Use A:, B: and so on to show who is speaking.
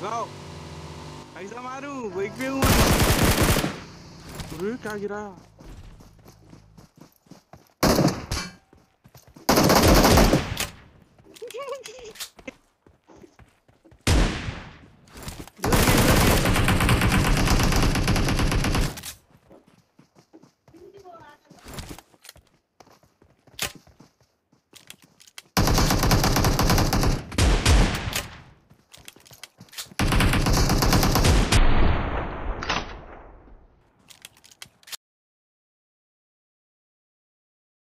A: भगाओ। कैसा मारूं? बाइक पे हूँ। अरे क्या गिरा?